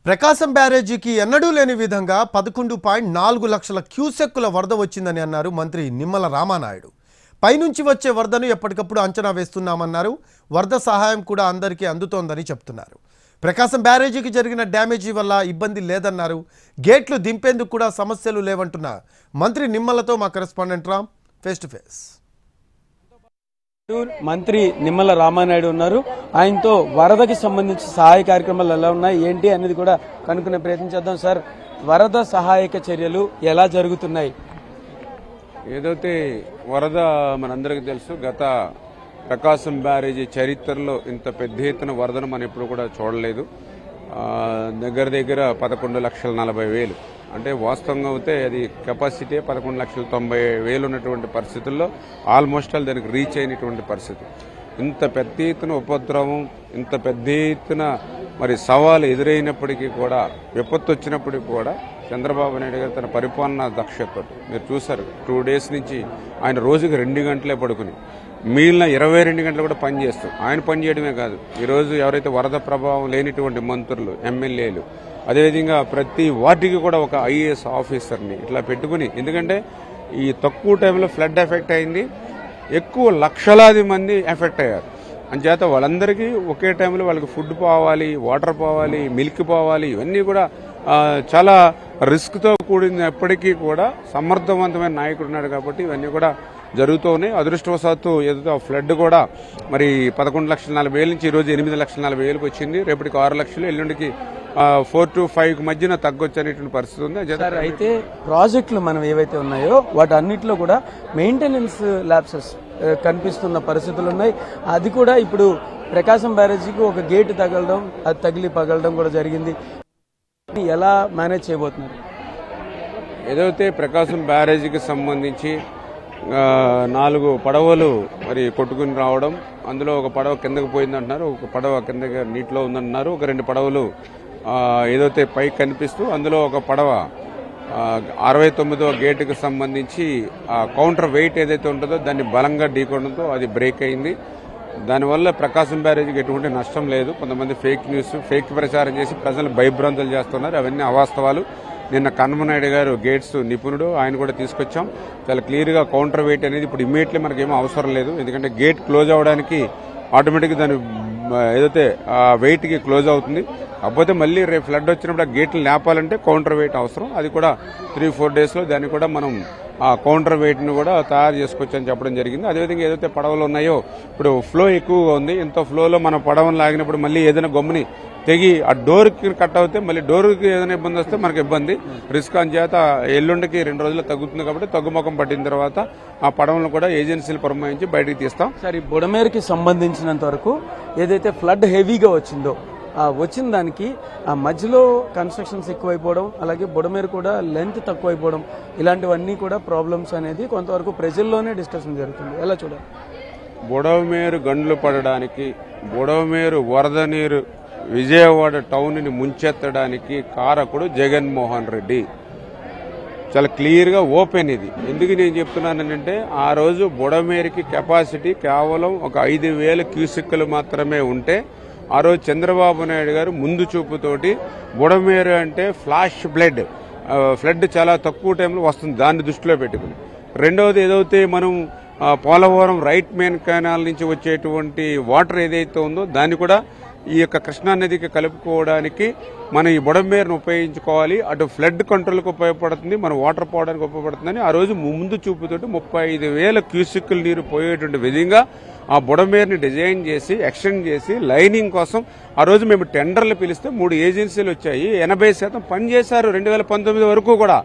ప్రకాశం బ్యారేజీకి ఎన్నడూ లేని విధంగా 11.4 లక్షల క్యూసెక్కుల వరద వచ్చిందని అన్నారు మంత్రి నిమ్మల రామానాయుడు. పైనుంచి వచ్చే వరదను ఎప్పటికప్పుడు అంచనా వేస్తున్నామన్నారు. వరద సహాయం కూడా అందరికీ అందుతోందని చెప్తున్నారు. ప్రకాశం బ్యారేజీకి జరిగిన డ్యామేజీ వల్ల ఇబ్బంది లేదన్నారు. గేట్లు దింపేందుకు కూడా సమస్యలు లేవంటున్న మంత్రి నిమ్మలతో మా correspondent Ram face to face. మంత్రి నిమ్మల రామానాయుడు ఉన్నారు. ఆయనతో వరదకి సంబంధించి సహాయ కార్యక్రమాలు ఎలా ఉన్నాయి ఏంటి అనేది కూడా కనుక్కునే ప్రయత్నం చేద్దాం. సార్, వరద సహాయక చర్యలు ఎలా జరుగుతున్నాయి? ఏదైతే వరద మనందరికీ తెలుసు, గత ప్రకాశం బ్యారేజీ చరిత్రలో ఇంత పెద్ద ఎత్తున వరదను మనం ఎప్పుడు కూడా చూడలేదు. దగ్గర దగ్గర 11,40,40,000 అంటే వాస్తవంగా అయితే అది కెపాసిటీ 11,90,000 ఉన్నటువంటి పరిస్థితుల్లో ఆల్మోస్ట్ ఆల్ దానికి రీచ్ అయినటువంటి పరిస్థితి. ఇంత పెద్ద ఎత్తున ఉపద్రవం, ఇంత పెద్ద ఎత్తున మరి సవాలు ఎదురైనప్పటికీ కూడా, విపత్తు వచ్చినప్పటికీ కూడా చంద్రబాబు నాయుడు గారు తన పరిపాలనా దక్షతతో మీరు చూశారు. 2 days నుంచి ఆయన రోజుకి 2 గంటలే పడుకుని మిగిలిన 22 గంటలు కూడా పనిచేస్తూ, ఆయన పనిచేయడమే కాదు, ఈరోజు ఎవరైతే వరద ప్రభావం లేనిటువంటి మంత్రులు, ఎమ్మెల్యేలు, అదేవిధంగా ప్రతి వార్డుకి కూడా ఒక ఐఏఎస్ ఆఫీసర్ని ఇట్లా పెట్టుకుని, ఎందుకంటే ఈ తక్కువ టైంలో ఫ్లడ్ ఎఫెక్ట్ అయింది, ఎక్కువ లక్షలాది మంది ఎఫెక్ట్ అయ్యారు. అంచేత వాళ్ళందరికీ ఒకే టైంలో వాళ్ళకి ఫుడ్ పోవాలి, వాటర్ పోవాలి, మిల్క్ పోవాలి, ఇవన్నీ కూడా చాలా రిస్క్తో కూడినప్పటికీ కూడా సమర్థవంతమైన నాయకుడు ఉన్నాడు కాబట్టి ఇవన్నీ కూడా జరుగుతూ ఉన్నాయి. అదృష్టవశాత్తు ఏదో ఫ్లడ్ కూడా మరి 11,40,000 నుంచి ఈరోజు 8,40,000 వచ్చింది. రేపటికి 6 లక్షలు, ఎల్లుండికి 4 to 5 మధ్యన తగ్గొచ్చు అనేటువంటి పరిస్థితి ఉంది. అయితే ప్రాజెక్టులు మనం ఏవైతే ఉన్నాయో వాటి అన్నింటిలో కూడా మెయింటెనెన్స్ ల్యాప్సెస్ కనిపిస్తున్న పరిస్థితులు ఉన్నాయి. అది కూడా ఇప్పుడు ప్రకాశం బ్యారేజీకి ఒక గేటు తగలడం, అది తగిలి పగలడం కూడా జరిగింది. ఎలా మేనేజ్ చేయబోతున్నారు? ఏదైతే ప్రకాశం బ్యారేజీకి సంబంధించి 4 పడవలు మరి కొట్టుకుని రావడం, అందులో ఒక పడవ కిందకు పోయిందంటున్నారు, ఒక పడవ కింద నీటిలో ఉందంటున్నారు, ఒక 2 పడవలు ఏదైతే పైకి కనిపిస్తూ, అందులో ఒక పడవ 69వ గేటుకు సంబంధించి కౌంటర్ వెయిట్ ఏదైతే ఉంటుందో దాన్ని బలంగా ఢీకొనడంతో అది బ్రేక్ అయింది. దానివల్ల ప్రకాశం బ్యారేజీకి ఎటువంటి నష్టం లేదు. కొంతమంది ఫేక్ న్యూస్, ఫేక్ ప్రచారం చేసి ప్రజలు భయభ్రాంతులు చేస్తున్నారు. అవన్నీ అవాస్తవాలు. నిన్న కన్మనాయుడు గారు గేట్స్ నిపుణుడు, ఆయన కూడా తీసుకొచ్చాం. చాలా క్లియర్గా కౌంటర్ వెయిట్ అనేది ఇప్పుడు ఇమ్మీడియట్లీ మనకేమో అవసరం లేదు. ఎందుకంటే గేట్ క్లోజ్ అవడానికి ఆటోమేటిక్గా దాని ఏదైతే వెయిట్కి క్లోజ్ అవుతుంది. కాకపోతే మళ్ళీ రేపు ఫ్లడ్ వచ్చినప్పుడు ఆ గేట్లు లేపాలంటే కౌంటర్ వెయిట్ అవసరం. అది కూడా 3-4 daysలో దాన్ని కూడా మనం ఆ కౌంటర్ వెయిట్ను కూడా తయారు చేసుకోవచ్చు అని చెప్పడం జరిగింది. అదేవిధంగా ఏదైతే పడవలు ఉన్నాయో ఇప్పుడు ఫ్లో ఎక్కువగా ఉంది. ఇంత ఫ్లోలో మనం పడవను లాగినప్పుడు మళ్ళీ ఏదైనా గమ్ముని తెగి ఆ డోర్కి కట్ అవుతే మళ్ళీ డోర్కి ఏదైనా ఇబ్బంది వస్తే మనకు ఇబ్బంది, రిస్క్. అని చేత ఎల్లుండికి 2 రోజులు తగ్గుతుంది కాబట్టి తగ్గుముఖం పట్టిన తర్వాత ఆ పడవలను కూడా ఏజెన్సీలు పురమాయించి బయటికి తీస్తాం. సరే, బుడమేరుకి సంబంధించినంత వరకు ఏదైతే ఫ్లడ్ హెవీగా వచ్చిందో వచ్చిన దానికి ఆ మధ్యలో కన్స్ట్రక్షన్స్ ఎక్కువైపోవడం, అలాగే బుడమేరు కూడా లెంత్ తక్కువైపోవడం, ఇలాంటివన్నీ కూడా ప్రాబ్లమ్స్ అనేది కొంతవరకు ప్రజల్లోనే డిస్కషన్ జరుగుతుంది. ఎలా చూడాలి? బుడమేరు గండ్లు పడడానికి, బుడమేరు వరద నీరు విజయవాడ టౌన్ని ముంచెత్తడానికి కారకుడు జగన్మోహన్ రెడ్డి. చాలా క్లియర్గా ఓపెన్ ఇది. ఎందుకు నేను చెప్తున్నానంటే, ఆ రోజు బుడమేరుకి కెపాసిటీ కేవలం ఒక 5,000 క్యూసెక్కులు మాత్రమే ఉంటే, ఆ రోజు చంద్రబాబు నాయుడు గారు ముందు చూపుతోటి బుడమేరు అంటే ఫ్లడ్ చాలా తక్కువ టైంలో వస్తుంది, దాన్ని దృష్టిలో పెట్టుకుని. రెండవది ఏదైతే మనం పోలవరం రైట్ మెయిన్ కెనాల్ నుంచి వచ్చేటువంటి వాటర్ ఏదైతే ఉందో దాన్ని కూడా ఈ యొక్క కృష్ణానదికి కలుపుకోవడానికి మనం ఈ బుడమేరును ఉపయోగించుకోవాలి. అటు ఫ్లడ్ కంట్రోల్కి ఉపయోగపడుతుంది, మన వాటర్ పోవడానికి ఉపయోగపడుతుందని ఆ రోజు ముందు చూపుతోటి 35,000 క్యూసెక్కుల నీరు పోయేటువంటి విధంగా ఆ బుడమేరుని డిజైన్ చేసి, ఎక్స్టెండ్ చేసి, లైనింగ్ కోసం ఆ రోజు మేము టెండర్లు పిలిస్తే 3 ఏజెన్సీలు వచ్చాయి. 80% పనిచేశారు 2019 వరకు కూడా.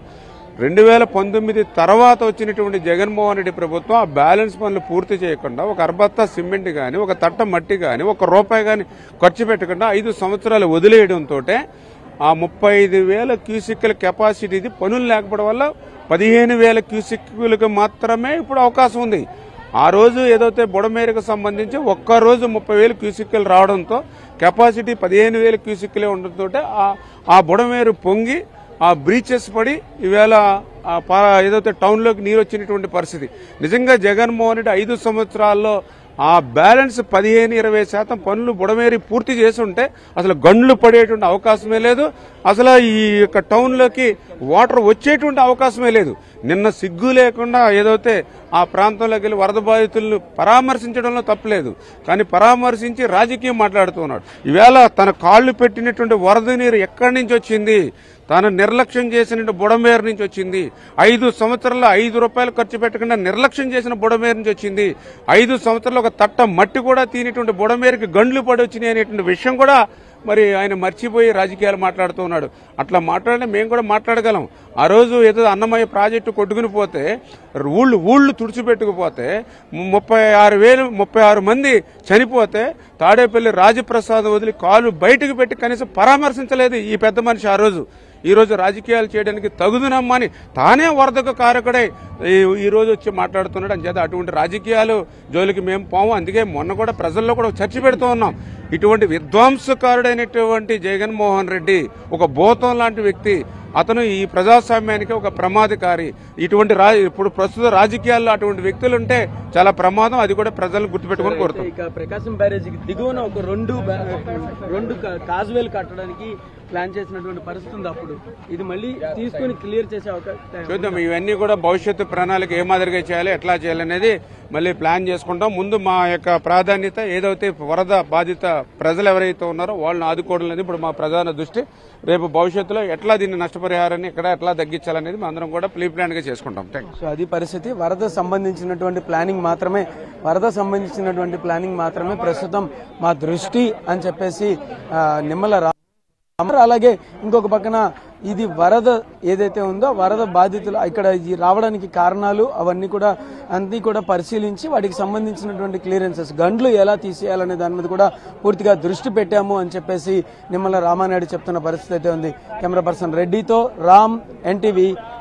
2019 తర్వాత వచ్చినటువంటి జగన్మోహన్ రెడ్డి ప్రభుత్వం ఆ బ్యాలెన్స్ పనులు పూర్తి చేయకుండా ఒక అర్బత్తా సిమెంట్ కానీ, ఒక తట్ట మట్టి కానీ, ₹1 కానీ ఖర్చు పెట్టకుండా 5 సంవత్సరాలు వదిలేయడంతో ఆ 35,000 క్యూసెక్కుల కెపాసిటీది పనులు లేకపోవడం వల్ల 15,000 క్యూసెక్కులకు మాత్రమే ఇప్పుడు అవకాశం ఉంది. ఆ రోజు ఏదైతే బుడమేరుకు సంబంధించి ఒక్కరోజు 30,000 క్యూసెక్కులు రావడంతో కెపాసిటీ 15,000 క్యూసెక్కులే ఉండడంతో ఆ బుడమేరు పొంగి ఆ బ్రీచెస్ పడి ఈవేళ ఏదైతే టౌన్లోకి నీరు వచ్చినటువంటి పరిస్థితి. నిజంగా జగన్మోహన్ రెడ్డి 5 సంవత్సరాల్లో ఆ బ్యాలెన్స్ 15-20% పనులు బుడమేరి పూర్తి చేసి ఉంటే అసలు గండ్లు పడేటువంటి అవకాశమే లేదు. అసలు ఈ యొక్క టౌన్లోకి వాటర్ వచ్చేటువంటి అవకాశమే లేదు. నిన్న సిగ్గు లేకుండా ఏదైతే ఆ ప్రాంతంలోకి వెళ్ళి వరద బాధితులను పరామర్శించడంలో తప్పలేదు, కానీ పరామర్శించి రాజకీయం మాట్లాడుతున్నాడు. ఈవేళ తన కాళ్లు పెట్టినటువంటి వరద నీరు ఎక్కడి నుంచి వచ్చింది? తాను నిర్లక్ష్యం చేసిన బుడమేరు నుంచి వచ్చింది. 5 సంవత్సరాల్లో 5 రూపాయలు ఖర్చు పెట్టకుండా నిర్లక్ష్యం చేసిన బుడమేరు నుంచి వచ్చింది. 5 సంవత్సరాలు ఒక తట్ట మట్టి కూడా తీనిటువంటి బుడమేరుకి గండ్లు పడి వచ్చినాయి అనేటువంటి విషయం కూడా మరి ఆయన మర్చిపోయి రాజకీయాలు మాట్లాడుతూ ఉన్నాడు. అట్లా మాట్లాడినా మేము కూడా మాట్లాడగలం. ఆ రోజు ఏదో అన్నమయ్య ప్రాజెక్టు కొట్టుకుని పోతే ఊళ్ళు తుడిచిపెట్టుకుపోతే 36 మంది చనిపోతే తాడేపల్లి రాజప్రసాద్ వదిలి కాలు బయటకు పెట్టి కనీసం పరామర్శించలేదు ఈ పెద్ద మనిషి ఆ రోజు. ఈ రోజు రాజకీయాలు చేయడానికి తగుదునమ్మని తానే వరదకు కారకుడై ఈ రోజు వచ్చి మాట్లాడుతున్నాడు. అంచేత అటువంటి రాజకీయాలు జోలికి మేము పోము. అందుకే మొన్న కూడా ప్రజల్లో కూడా చర్చ పెడుతూ ఉన్నాం. ఇటువంటి విధ్వంసకారుడైనటువంటి జగన్మోహన్ రెడ్డి ఒక భూతం లాంటి వ్యక్తి. అతను ఈ ప్రజాస్వామ్యానికి ఒక ప్రమాదకారి. ఇటువంటి ఇప్పుడు ప్రస్తుత రాజకీయాల్లో అటువంటి వ్యక్తులు ఉంటే చాలా ప్రమాదం. అది కూడా ప్రజలను గుర్తుపెట్టుకుని కోరుతాం. ఇక ప్రకాశం బ్యారేజీకి దిగువన ఒక రెండు కాజువేలు కట్టడానికి ప్లాన్ చేసినటువంటి పరిస్థితి ఉంది. అప్పుడు ఇది మళ్ళీ తీసుకుని క్లియర్ చేసే అవకాశం చూద్దాం. ఇవన్నీ కూడా భవిష్యత్తు ప్రణాళిక ఏ మాదిరిగా చేయాలి, ఎట్లా చేయాలనేది మళ్ళీ ప్లాన్ చేసుకుంటాం. ముందు మా యొక్క ప్రాధాన్యత ఏదైతే వరద బాధిత ప్రజలు ఎవరైతే ఉన్నారో వాళ్ళని ఆదుకోవడం లేదు ఇప్పుడు మా ప్రధాన దృష్టి. రేపు భవిష్యత్తులో ఎట్లా దీన్ని నష్టపరిహారాన్ని ఎట్లా తగ్గించాలనేది మా అందరం కూడా ప్రీ ప్లాన్ గా చేసుకుంటాం. సో అది పరిస్థితి. వరద సంబంధించినటువంటి ప్లానింగ్ మాత్రమే ప్రస్తుతం మా దృష్టి అని చెప్పేసి నిమ్మల అలాగే ఇంకొక పక్కన ఇది వరద ఏదైతే ఉందో వరద బాధితులు ఇక్కడ రావడానికి కారణాలు అవన్నీ కూడా పరిశీలించి వాటికి సంబంధించినటువంటి క్లియరెన్సెస్ గండ్లు ఎలా తీసేయాలనే దాని మీద కూడా పూర్తిగా దృష్టి పెట్టాము అని చెప్పేసి నిమ్మల రామానాయుడు చెప్తున్న పరిస్థితి అయితే ఉంది. కెమెరా పర్సన్ రెడ్డితో రామ్, ఎన్టీవీ,